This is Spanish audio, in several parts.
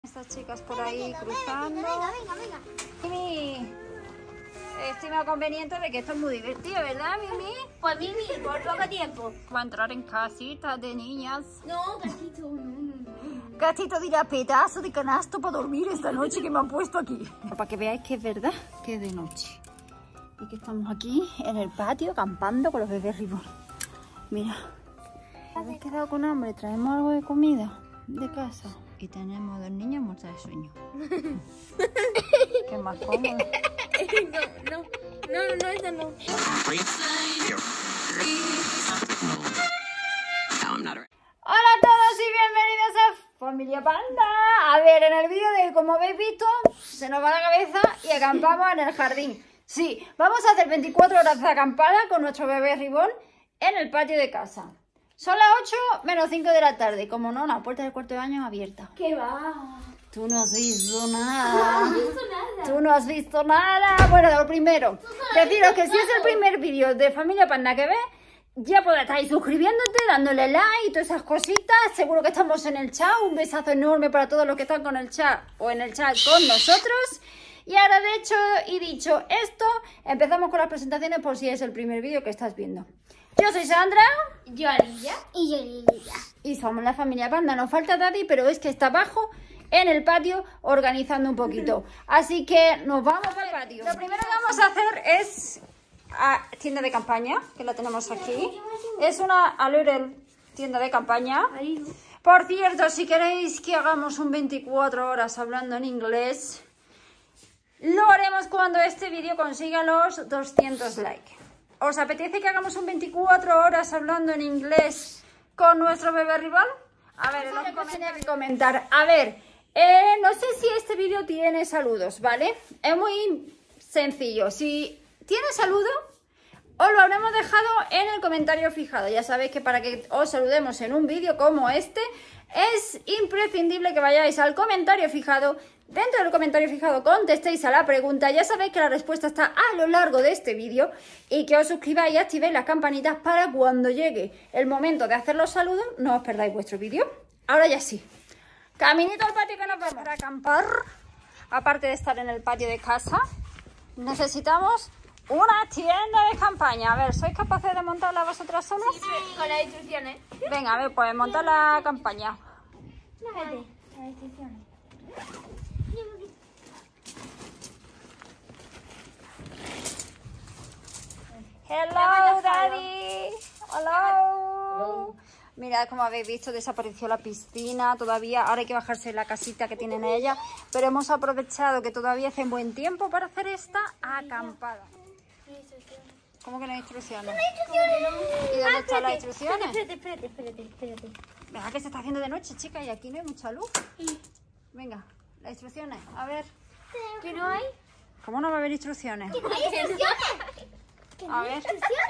Estas chicas por ahí cruzando. Venga. Mimi, estima conveniente de que esto es muy divertido, ¿verdad, Mimi? Pues Mimi, por poco tiempo. Va a entrar en casitas de niñas. No, gatito, no. Gatito dirá, pedazo de canasto para dormir esta noche que me han puesto aquí. Para que veáis que es verdad que es de noche. Y que estamos aquí en el patio acampando con los bebés Ribón. Mira, habéis quedado con hambre, traemos algo de comida de casa. Y tenemos dos niñas muertas de sueño. ¿Qué más cómodo? No, eso no. Hola a todos y bienvenidos a Familia Panda. A ver, en el vídeo de hoy, como habéis visto, se nos va la cabeza y acampamos en el jardín. Sí, vamos a hacer 24 horas de acampada con nuestro bebé Ribón en el patio de casa. Son las 8 menos 5 de la tarde. Como no, la puerta del cuarto de baño abierta. ¿Qué va? Tú no has visto nada. No he visto nada. Tú no has visto nada. Bueno, lo primero, deciros que si es el primer vídeo de Familia Panda que ves, ya podrás estar ahí suscribiéndote, dándole like y todas esas cositas. Seguro que estamos en el chat. Un besazo enorme para todos los que están con el chat o en el chat con nosotros. Y ahora, de hecho y dicho esto, empezamos con las presentaciones por si es el primer vídeo que estás viendo. Yo soy Sandra. Yo Alilla. Y yo Lilia. Y somos la Familia Panda. Nos falta Daddy, pero es que está abajo en el patio organizando un poquito. Así que nos vamos al patio. Lo primero que vamos a hacer es tienda de campaña, que la tenemos aquí. Es una Alurel tienda de campaña. Por cierto, si queréis que hagamos un 24 horas hablando en inglés, lo haremos cuando este vídeo consiga los 200 likes. ¿Os apetece que hagamos un 24 horas hablando en inglés con nuestro bebé rival? A ver, lo que tenía que comentar. A ver, no sé si este vídeo tiene saludos, ¿vale? Es muy sencillo. Si tiene saludo, os lo habremos dejado en el comentario fijado. Ya sabéis que para que os saludemos en un vídeo como este, es imprescindible que vayáis al comentario fijado. Dentro del comentario fijado contestéis a la pregunta. Ya sabéis que la respuesta está a lo largo de este vídeo. Y que os suscribáis y activéis las campanitas para cuando llegue el momento de hacer los saludos, no os perdáis vuestro vídeo. Ahora ya sí. Caminito al patio que nos vamos a acampar. Aparte de estar en el patio de casa, necesitamos una tienda de campaña. A ver, ¿sois capaces de montarla vosotras solas? Sí, con las instrucciones. Venga, a ver, pues montar la campaña. Fíjate, las instrucciones. Hello, Daddy. Hello. Mirad, como habéis visto, desapareció la piscina todavía. Ahora hay que bajarse la casita que tienen ella. Pero hemos aprovechado que todavía hace buen tiempo para hacer esta acampada. ¿Cómo que no hay instrucciones? ¿Y dónde están las instrucciones? Espérate. Venga, que se está haciendo de noche, chica, y aquí no hay mucha luz. Venga, las instrucciones. A ver. ¿Que no hay? ¿Cómo no va a haber instrucciones? ¿Que no hay instrucciones? A ver.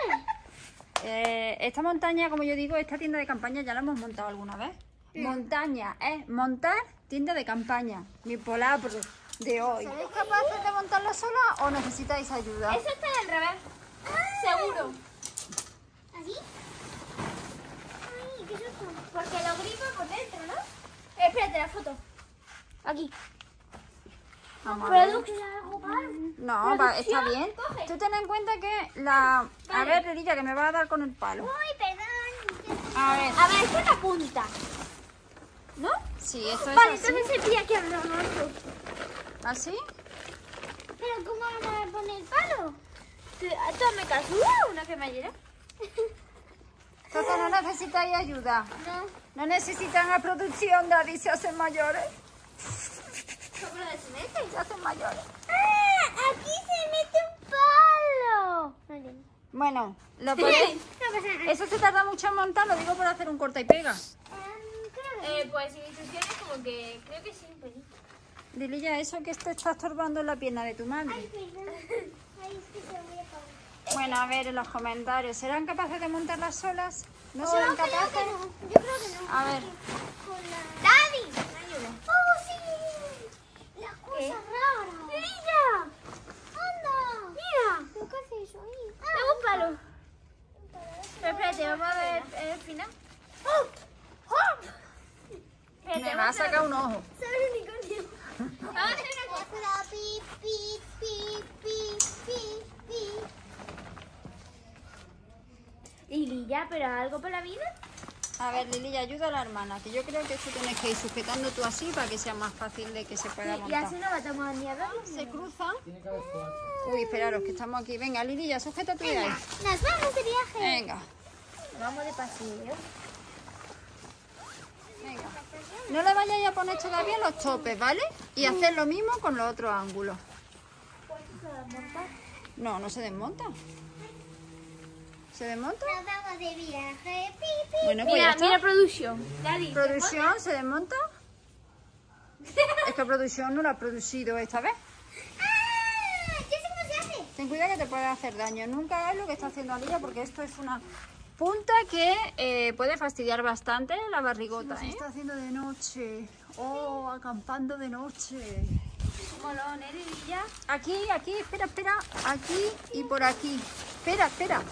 Esta montaña, como yo digo, esta tienda de campaña ya la hemos montado alguna vez. Montaña, montar tienda de campaña. Mi palabra de hoy. ¿Sois capaces de montarla sola o necesitáis ayuda? Eso está al revés. Seguro. ¿Así? Ay, ¿qué es eso? Porque lo gripa por dentro, ¿no? Espérate, la foto. Aquí. Vamos a ver. No, está bien. Coge. Tú ten en cuenta que la... A ver, Lirilla, que me va a dar con el palo. Uy, perdón. A ver. A ver, esto es la punta. ¿No? Sí, esto es Vale, así. entonces se pilla aquí al lado. ¿Así? Pero ¿cómo vamos a poner el palo? Tome caso. Una cremallera. Entonces no necesitáis ayuda. No. No necesitan la producción, Daddy, se hacen mayores. ¿Cómo lo desmete? Se hacen mayores. ¡Ah! Aquí se mete un palo. Vale. Bueno, lo podéis... No pasa nada. Eso se tarda mucho en montar, lo digo por hacer un corta y pega. Pues sin instrucciones como que creo que sí, pues sí. Lirilla, eso que te está estorbando en la pierna de tu madre. Ay, perdón. Ay, es que se voy a apagar. Bueno, a ver en los comentarios, ¿serán capaces de montarlas solas? ¿No serán capaces? Yo creo que no. A ver. ¡Daddy! Me ayuda. ¡Oh, sí! La cosa rara. ¡Mira! ¡Anda! ¡Mira! ¿Pero qué hace eso ahí? Tengo un palo. Pero espérate, vamos a ver el final. ¡Oh! ¡Oh! Me va a sacar un ojo. ¿Sabes, unicornio? pero algo para la vida. A ver, Lili, ayuda a la hermana, que yo creo que esto tienes que ir sujetando tú así para que sea más fácil de que se pueda Y montar. así no matamos ni a dos. Se cruza. Uy, esperaros, que estamos aquí. Venga, Lili, ya sujeta tú de ahí. Nos vamos de viaje. Venga, Vamos de paseo. venga. No le vayáis a poner todavía los topes, ¿vale? Y hacer lo mismo con los otros ángulos. No, no se desmonta. ¿Se desmonta? Nos vamos de viaje. Bueno, pues ya Mira, está. mira producción. Daddy. ¿Producción se desmonta? Es que producción no la ha producido esta vez. ¡Ah! ¿Qué sé cómo se hace? Ten cuidado que te puede hacer daño. Nunca hagas lo que está haciendo Alía porque esto es una punta que puede fastidiar bastante la barrigota. Se está haciendo de noche. Oh, acampando de noche. Molón, ¿eh, Lililla? Aquí, espera. Aquí y por aquí. Espera.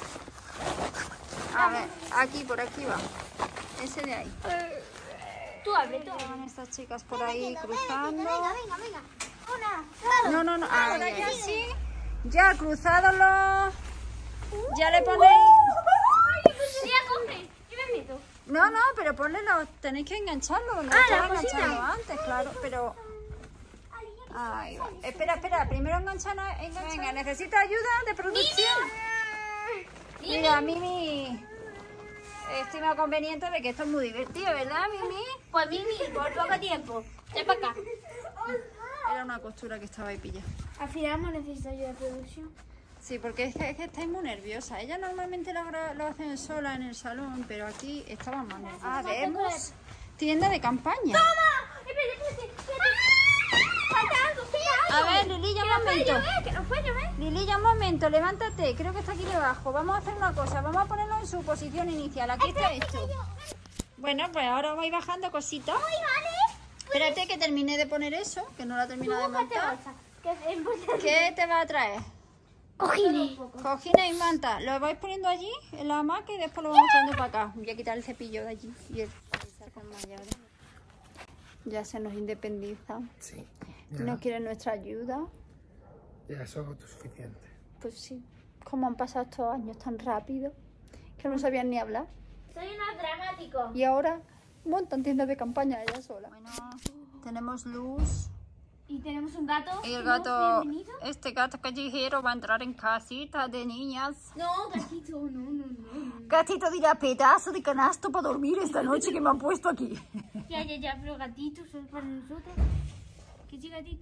A ver, aquí, por aquí va. Ese de ahí. Tú abre, tú. Van estas chicas por ahí cruzando. Venga. Una. No. Ahora ya sí. Ya cruzados. Ya le ponéis. Mira, coge. Yo me meto. No, pero ponle los. Tenéis que engancharlo. No la engancharlo cosita. antes, claro, pero. Ahí va. Espera. Primero enganchar. Venga, necesito ayuda de producción. Mira, Mimi. Estima conveniente de que esto es muy divertido, ¿verdad, Mimi? Pues Mimi, por poco tiempo. Ven para acá. Era una costura que estaba ahí pillada. Al final no necesito ayuda de producción. Sí, porque es que estáis muy nerviosa. Ella normalmente lo hacen sola en el salón, pero aquí estaban más nerviosas. Vemos tienda de campaña. ¡Toma! Espérate. Falta algo. A ver, Lililla, un momento. Que no puede llover. Lililla, un momento, levántate. Creo que está aquí debajo. Vamos a hacer una cosa. Vamos a ponerlo en su posición inicial. Aquí está esto. Bueno, pues ahora vais bajando cositas. Ay, vale. Espérate que termine de poner eso, que no la he terminado de montar. Que es importante. ¿Qué te va a traer? Cojines. Cojines y manta. Lo vais poniendo allí en la hamaca y después lo vamos trayendo para acá. Voy a quitar el cepillo de allí y el con mayores. Ya se nos independiza. Sí. No quiere nuestra ayuda. Ya es autosuficiente. Pues sí. ¿Cómo han pasado estos años tan rápido? Que no sabían ni hablar. Soy unos dramáticos. Y ahora montan tiendas de campaña ella sola. Bueno, tenemos luz. Y tenemos un gato. Y el ¿No? gato, Bienvenido. este gato callejero va a entrar en casita de niñas. No, gatito, no. Gatito dirá, pedazo de canasto para dormir esta noche que me han puesto aquí. Ya, pero gatito, solo para nosotros. ¿Qué sí, gatito?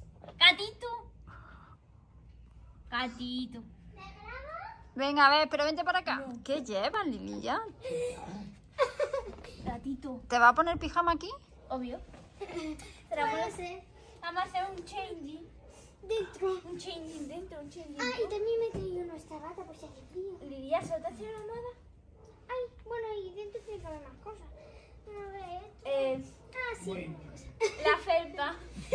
Gatito. Venga, a ver, pero vente para acá. ¿Qué llevas, Lililla? Gatito. ¿Te va a poner pijama aquí? Obvio. Pero vamos a hacer un changing. Dentro. Un changing dentro, un changing. Ah, y también me he traído nuestra bata por si hace frío. Lidia, ¿solo te hace una almohada? Ay, bueno, y dentro tiene que haber más cosas. A ver, esto. Ah, sí. La felpa.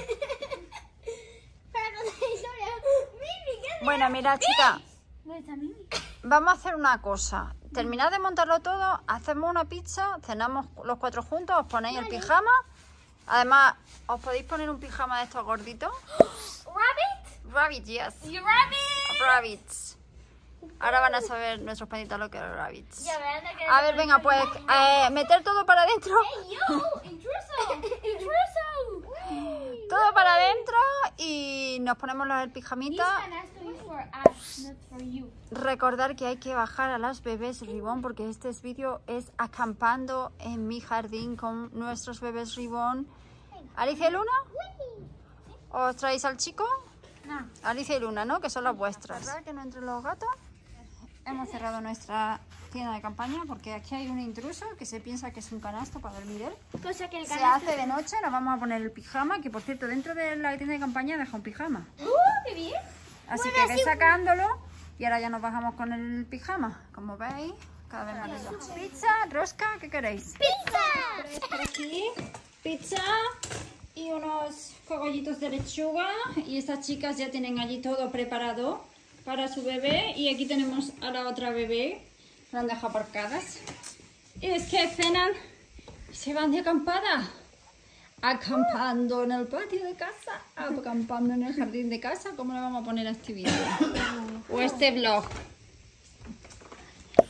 Para contar la historia. Mimi, ¿qué haces? Bueno, mira, chica, ¿Dónde está Mimi? vamos a hacer una cosa. Terminad de montarlo todo, hacemos una pizza, cenamos los 4 juntos, os ponéis el pijama. Además, ¿os podéis poner un pijama de estos gorditos? ¿Rabbit? Rabbit, yes. You rabbit. Rabbits. Ahora van a saber nuestros panitas lo que eran rabbits. Ya verán que... A ver, venga, pues meter todo para adentro. ¡Hey, yo! ¡Intruso! ¡Intruso! Todo para adentro y nos ponemos el pijamita. This is for us, not for you. Recordar que hay que bajar a las bebés Ribón porque este vídeo es acampando en mi jardín con nuestros bebés Ribón. Alicia y Luna, ¿os traéis al chico? No. Alicia y Luna, ¿no? Que son las vuestras. ¿Verdad que no entren los gatos? Hemos cerrado nuestra tienda de campaña porque aquí hay un intruso que se piensa que es un canasto para dormir él. Cosa que el Se canasto... hace de noche, nos vamos a poner el pijama, que por cierto dentro de la tienda de campaña deja un pijama. ¡Qué bien! Así que ve sacándolo y ahora ya nos bajamos con el pijama. Como veis, cada vez más lindo. Pizza, rosca, ¿qué queréis? ¡Pizza! Por aquí, pizza y unos cogollitos de lechuga. Y estas chicas ya tienen allí todo preparado para su bebé. Y aquí tenemos a la otra bebé, la han dejado aparcadas. Y es que cenan y se van de acampada. Acampando en el patio de casa, acampando en el jardín de casa. ¿Cómo le vamos a poner a este vídeo? O este vlog.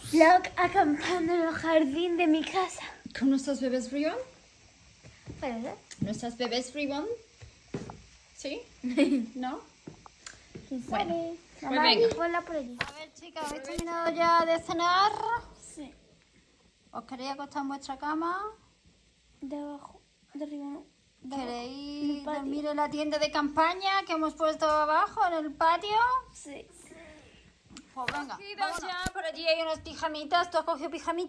Vlog acampando en el jardín de mi casa. ¿Con nuestros bebés Ribbon? ¿Puede ser? ¿Nuestras bebés Ribbon? ¿Sí? ¿No? ¿Quién sabe? Bueno, pues Mamá, venga. ponla por allí. A ver, chicas, ¿habéis terminado ya de cenar? Sí. ¿Os queréis acostar en vuestra cama? De abajo, de arriba no. ¿Queréis el patio. dormir en la tienda de campaña que hemos puesto abajo en el patio? Sí. Pues venga, vámonos. Ya, por allí hay unas pijamitas. ¿Tú has cogido pijamita?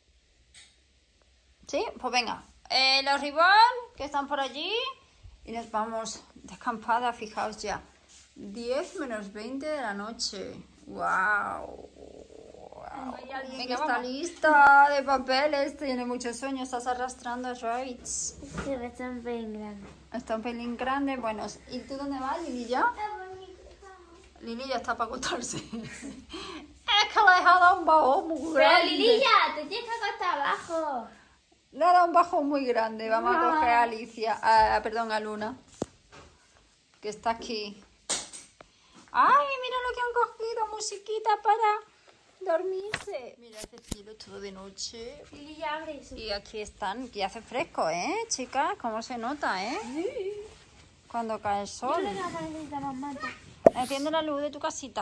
¿Sí? Pues venga. Los Ribbon, que están por allí. Y nos vamos de acampada, fijaos ya. 10 menos 20 de la noche. ¡Wow! Venga, está lista de papeles. Tiene muchos sueños. Estás arrastrando a Rabbits. Sí, está un pelín grande. Está un pelín grande. Bueno, ¿y tú dónde vas, Lili, ya? Lili ya está para acostarse. Es que le he dado un bajón muy grande. te tienes que acostar abajo. Le ha dado un bajón muy grande. Vamos a coger a Alicia. Perdón, a Luna. Que está aquí. ¡Ay, mira lo que han cogido! Musiquita para dormirse. Mira ese cielo todo de noche. Lililla, abre eso. Y aquí están. Que hace fresco, ¿eh, chicas? ¿Cómo se nota, cuando cae el sol? Yo le voy a poner más mata. Enciende la luz de tu casita.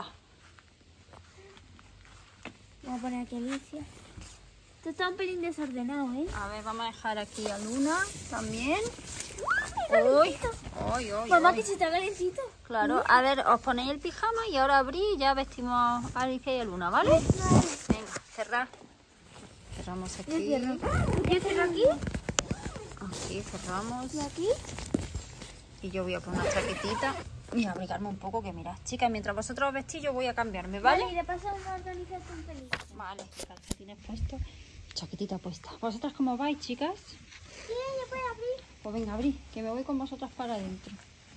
Voy a poner aquí a Alicia. Esto está un pelín desordenado, ¿eh? A ver, vamos a dejar aquí a Luna también. Uy, uy, uy. Mamá, uy. que se está calentito. Claro, a ver, os ponéis el pijama y ahora abrí y ya vestimos a Alicia y a Luna, ¿vale? Venga, cerrar. Cerramos aquí. Yo cierro. Yo cierro aquí. Aquí cerramos. Y aquí. Y yo voy a poner una chaquetita y abrigarme un poco, que mirad, chicas, mientras vosotros os vestís yo voy a cambiarme, ¿vale? Y de paso vamos a organizar un pelín. Vale, calcetines puestos, chaquetita puesta. ¿Vosotras cómo vais, chicas? Sí, ya puedes abrir. Pues venga, abrí, que me voy con vosotras para adentro.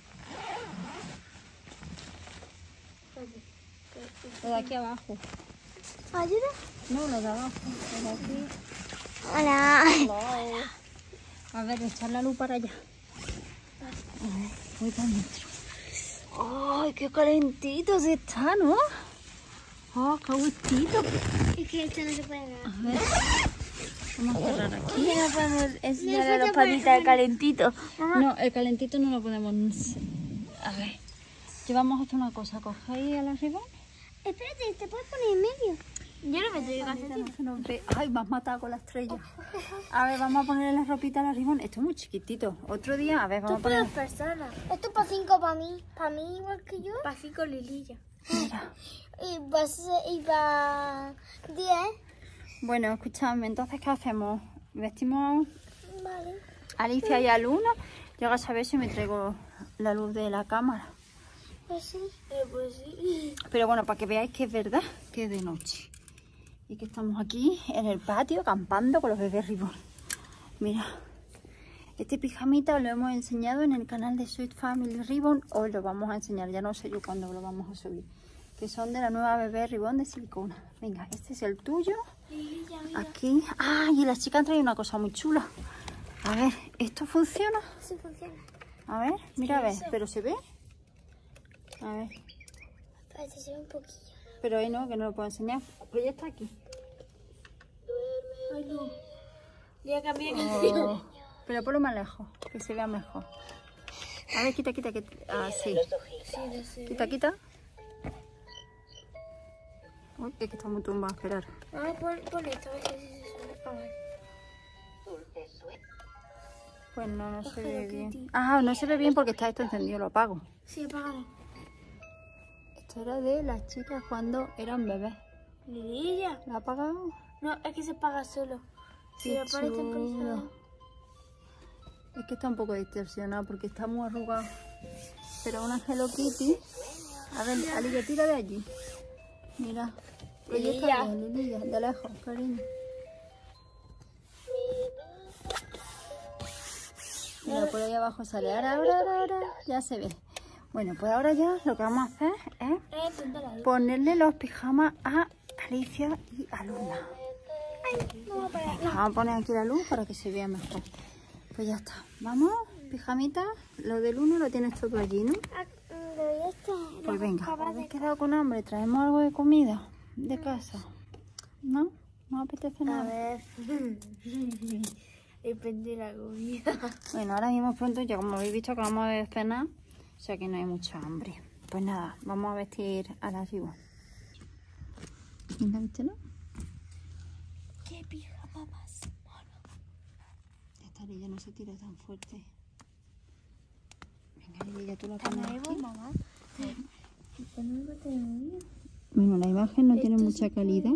Lo de aquí abajo. ¿Ayuda? No, lo de abajo. Lo de aquí. Hola. Hello. A ver, echar la luz para allá. A ver, voy para adentro. ¡Ay, qué calentitos están, ¿no? ¡Oh, qué gustito! Es que esto no se puede ver. A ver, vamos a cerrar aquí. Que no podemos enseñar a los patitas calentitos. No, el calentito no lo podemos... A ver, que vamos a hacer una cosa. ¿Cogéis a la Ribbon? Espérate, ¿te puedes poner en medio? Yo no me estoy calentito. Ay, me has matado con la estrella. A ver, vamos a ponerle la ropita a la Ribbon. Esto es muy chiquitito. Otro día, a ver, vamos a poner... personas. Esto es para 5 para mí. Para mí igual que yo. Para 5 Lililla. Mira. Y para 10. Bueno, escuchadme, entonces, ¿qué hacemos? Vestimos Vale. a Alicia y a Luna. Yo a saber si me traigo la luz de la cámara. Pues sí. Pues sí. Pero bueno, para que veáis que es verdad que es de noche. Y que estamos aquí en el patio acampando con los bebés Ribbon. Mira, este pijamita lo hemos enseñado en el canal de Sweet Family Ribbon. Hoy lo vamos a enseñar, ya no sé yo cuándo lo vamos a subir. Que son de la nueva bebé Ribbon de silicona. Venga, este es el tuyo. Aquí. Ah, y las chicas han traído una cosa muy chula. A ver, ¿esto funciona? Sí funciona. A ver, mira, a ver, ¿pero se ve? A ver, Parece que se ve un poquillo. pero ahí no, que no lo puedo enseñar. Pues ya está aquí. Ay, no. Ya cambié de Oh, canción. pero ponlo más lejos, que se vea mejor. A ver, quita, quita, quita. Ah, sí. Sí, lo sé. Quita, quita. Uy, es que está muy tumbado, esperar. Ah, pon esto, a ver si se sube. A ver. Pues no, no se ve Hello bien. Kitty. Ah, no se ve bien porque está esto encendido, lo apago. Sí, apagado. Esto era de las chicas cuando eran bebés. Lililla. ¿Lo ha apagado? No, es que se apaga solo. Si Qué lo pones chulo. temporizado. Es que está un poco distorsionado porque está muy arrugado. Pero una Hello Kitty. A ver, Alicia, tira de allí. Mira. Ahí está bien, Lililla, de lejos, cariño. Mira, por ahí abajo sale. Ahora, ya se ve. Bueno, pues ahora ya lo que vamos a hacer es ponerle los pijamas a Alicia y a Luna. Venga, vamos a poner aquí la luz para que se vea mejor. Pues ya está. Vamos, pijamita. Lo del Luna lo tienes todo allí, ¿no? Pues venga, ¿habéis quedado con hambre? ¿Traemos algo de comida de casa? ¿No? ¿No apetece A nada? ver. Depende de la comida. Bueno, ahora mismo pronto, ya como habéis visto, acabamos de cenar, o sea que no hay mucha hambre. Pues nada, vamos a vestir a la Ribu. Mira, ¿viste, no? ¿Qué pijama más mono? Esta orilla no se tira tan fuerte. Venga, Lidia, tú la pones aquí. Mamá. ¿Pongo televisión? Bueno, la imagen no tiene mucha calidad.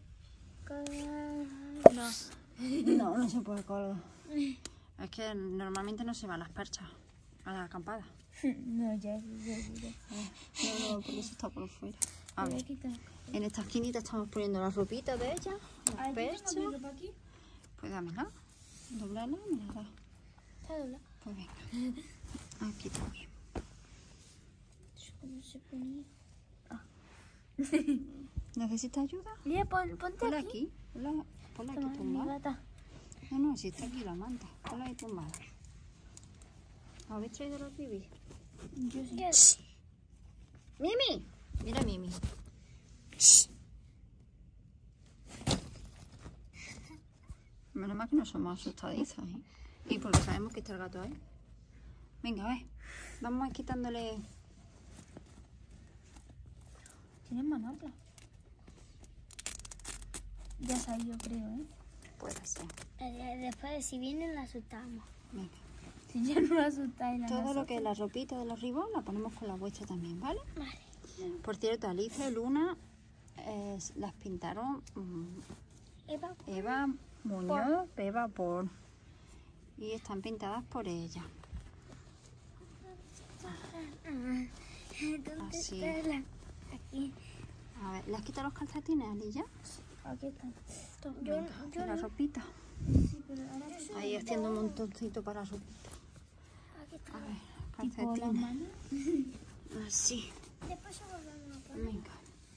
No. No, no se puede colgar. Es que normalmente no se van las perchas a la acampada. No, ya. No, porque eso está por fuera. A Voy ver, a quitar. en esta esquinita estamos poniendo las ropitas de ella, las Ay, perchas. ¿tengo mi ropa aquí? Pues dámela, doblala, me la da. Está doblada. Pues venga, aquí también. ¿Cómo se ponía? ¿Necesitas ayuda? Mira, ponte Ponla aquí. aquí, ponla aquí Toma, mi tumbada. bata. No, si está aquí la manta, ponla ahí tumbada. ¿Habéis traído los bibis? Yo sí. ¡Mimi! Mira, Mimi. Menos mal que no somos asustadizas, ¿eh? Y porque sabemos que está el gato ahí. Venga, a ver. Vamos a ir quitándole... Tienes manopla. Ya salió, creo, ¿eh? Puede ser. Después, si vienen, la asustamos. Venga. Si ya no la asustáis, la Todo lo que es la ropita de los ribos la ponemos con la vuestra también, ¿vale? Vale. Por cierto, Alicia y Luna las pintaron Eva Muñoz, Eva por... Y están pintadas por ella. ¿Dónde Así. está la...? Aquí. A ver, ¿le has quitado los calcetines, Alicia? Aquí están. Y la ropita. Ahí haciendo un montoncito para la ropita. Aquí está. A ver, Tipo las calcetines. manos. Así. Después se volvemos a poner. Venga.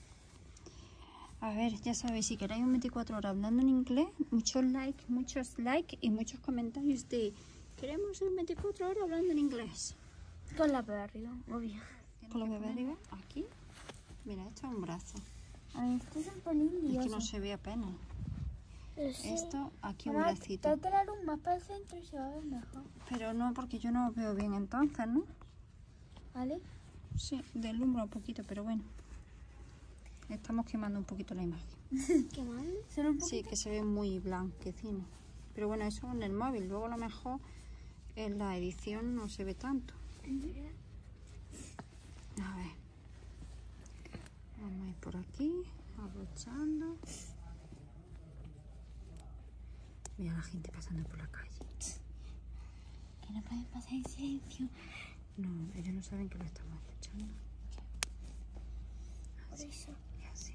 A ver, ya sabéis, si queréis un 24 horas hablando en inglés, muchos likes y muchos comentarios de queremos un 24 horas hablando en inglés. Con la de arriba, obvio. Con los bebés arriba, aquí. Mira, esto es un brazo. Ay, esto es un pelín Es que lioso. no se ve apenas. Pero sí. Esto, aquí un Mamá, bracito. trate la luz más para el centro y se va a ver mejor. Pero no, porque yo no veo bien entonces, ¿no? ¿Vale? Sí, deslumbra un poquito, pero bueno. Estamos quemando un poquito la imagen. ¿Quemando? Solo un Sí, que se ve muy blanquecino. Pero bueno, eso en el móvil. Luego a lo mejor en la edición no se ve tanto. A ver. Vamos a ir por aquí, abrochando. Mira la gente pasando por la calle. Que no pueden pasar en silencio. No, ellos no saben que lo estamos escuchando. Por eso. Y así.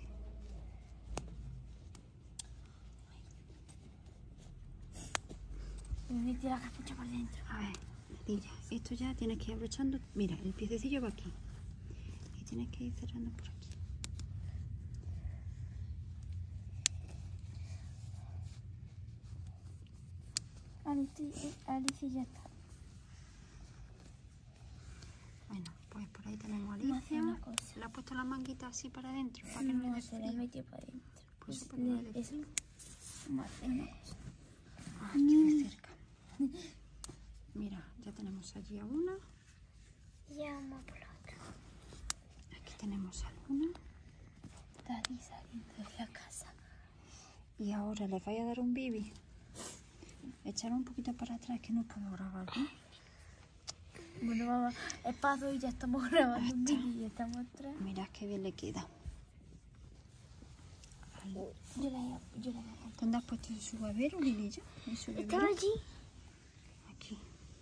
Me metí la capucha por dentro. A ver, Lidia, esto ya tienes que ir abrochando. Mira, el piececillo va aquí. Y tienes que ir cerrando por aquí. Alicia ya está. Bueno, pues por ahí tenemos a Vamos a hacer Alicia. una cosa. Le ha puesto la manguita así para adentro, para que no le No, dé se la frío. metió para adentro. Pues Pues para que no le dé eso. frío. Vamos a hacer una cosa. Aquí de cerca. Mira, ya tenemos allí a una. Ya vamos por la otra. Aquí tenemos a Luna. Daddy saliendo de la casa. Y ahora les voy a dar un bibi. Echar un poquito para atrás que no puedo grabar, ¿no? Bueno, mamá, es paso y ya estamos grabando un vídeo y ya estamos atrás. Mirad qué bien le queda. Yo la ¿Dónde has puesto su babero, Lililla? ¿Estaba allí? Aquí.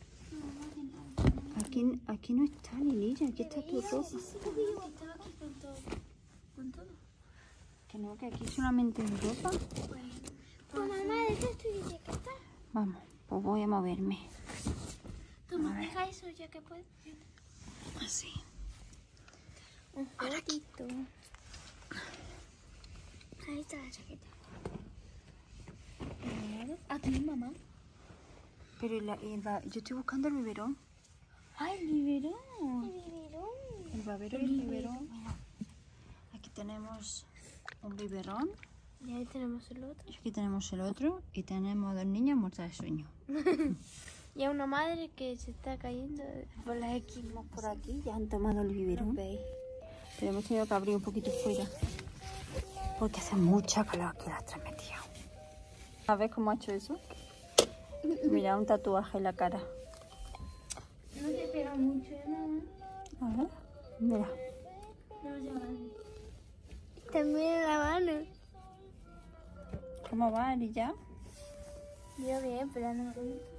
Aquí no está, Lililla. Aquí está tu ropa. estaba aquí con todo. ¿Con todo? Que no, que aquí solamente hay ropa. Pues mamá, ¿de qué tú dices que está? Vamos, pues voy a moverme. Toma, deja eso ya que puedes. Así. Un ratito. Ahí está la chaqueta. ¿A ti, mamá? Pero yo estoy buscando el biberón. ¡Ay, el biberón! El biberón. El babero y el biberón. Mira, aquí tenemos un biberón. Y ahí tenemos el otro. Y aquí tenemos el otro y tenemos 2 niñas muertas de sueño. Y a una madre que se está cayendo por las esquinas. Por aquí ya han tomado el biberón. ¿Veis? Pero hemos tenido que abrir un poquito fuera. Porque hace mucha calor que las tres metidas. ¿Sabes cómo ha hecho eso? Mira, un tatuaje en la cara. No se pega mucho, ¿no? A ver, mira. No se vale. También en la mano. ¿Cómo va, Elilla? Yo bien, pero no.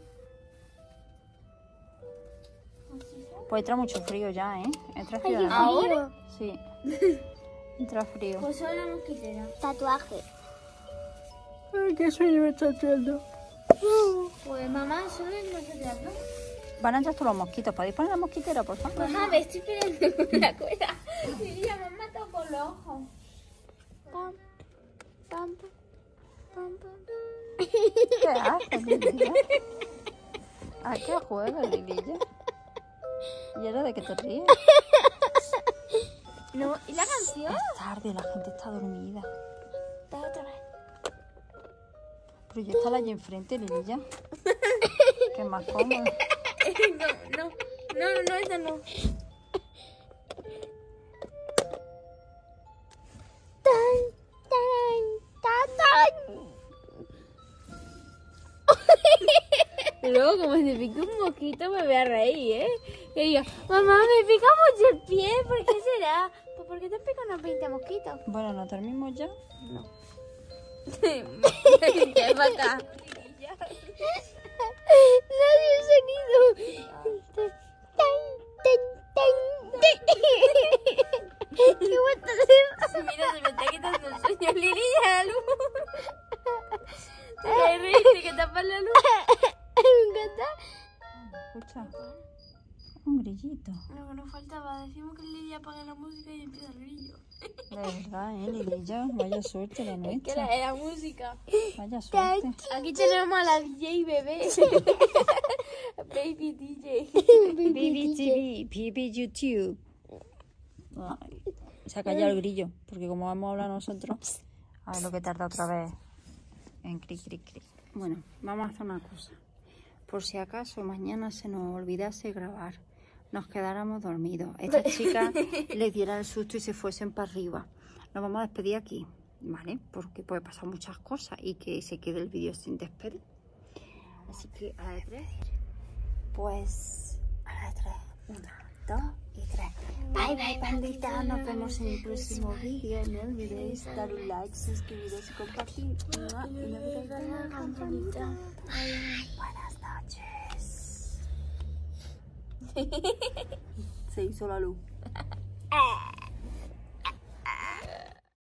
Pues entra mucho frío ya, ¿eh? Entra frío. Ay, ¿no? ¿ahora? Sí. Entra frío. Pues solo la mosquitera. Tatuaje. Ay, qué sueño me está haciendo. Pues mamá, solo es mosquitera, ¿no? Van a entrar todos los mosquitos. ¿Podéis poner la mosquitera, por favor? Pues a ver, estoy peleando con la cuerda. Lilia, me han matado con los ojos. Pam, pam, pam, pam. ¿Qué haces, Lililla? ¿A qué juegas, Lililla? ¿Y ahora de qué te ríes? No, ¿y la canción? Es tarde, la gente está dormida. Da otra vez. Pero yo estaba allí enfrente, Lililla. Que es más cómodo. No, esa no. Luego, como se pica un mosquito, me voy a reír, ¿eh? Y digo, mamá, me pica mucho el pie, ¿por qué será? Pues porque te han picado unos 20 mosquitos. Bueno, ¿no terminamos ya? No. ¿Qué va acá? No hace un sonido. ¿Qué vuelta de Mira, se me está quitando el sueño, Lilia, luz. Te caes reír, que tapas la luz. Me encanta. Escucha. Un grillito. Lo que nos faltaba, decimos que Lilia apague la música y empieza el grillo. De verdad, Lililla. Vaya suerte la Que nuestra. la música. Vaya suerte. Aquí tenemos a la DJ bebé. Baby DJ. Baby TV, Baby YouTube. Ay, se ha callado el grillo, porque como vamos a hablar nosotros, a ver lo que tarda otra vez en cric, cric, cric. Bueno, vamos a hacer una cosa. Por si acaso mañana se nos olvidase grabar, nos quedáramos dormidos, esta chica les diera el susto y se fuesen para arriba. Nos vamos a despedir aquí, ¿vale? Porque puede pasar muchas cosas y que se quede el vídeo sin despedir. Así que a la de 3, pues a la de 3, 1, 2 y 3. Bye bye, pandita, nos vemos en el próximo vídeo. No olvidéis dar un like, suscribiros y compartir. Y no olvidéis darle a la campanita. Buenas noches. Se hizo la luz.